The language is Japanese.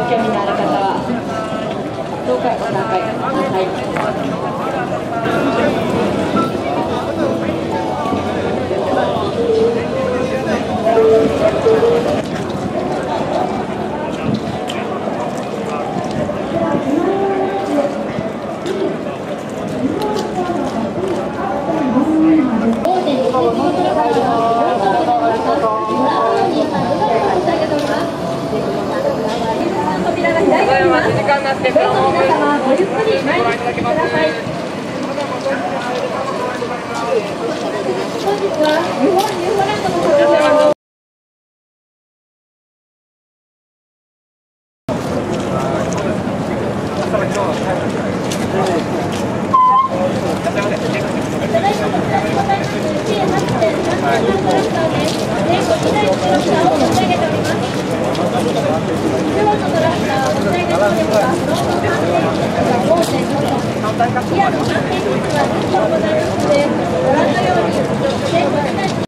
興味のある方はどうかご参加ください。 時間になってからごゆっくり前に来てください。本日は日本ニューホランドの登場を5.5トン、リアル3.1は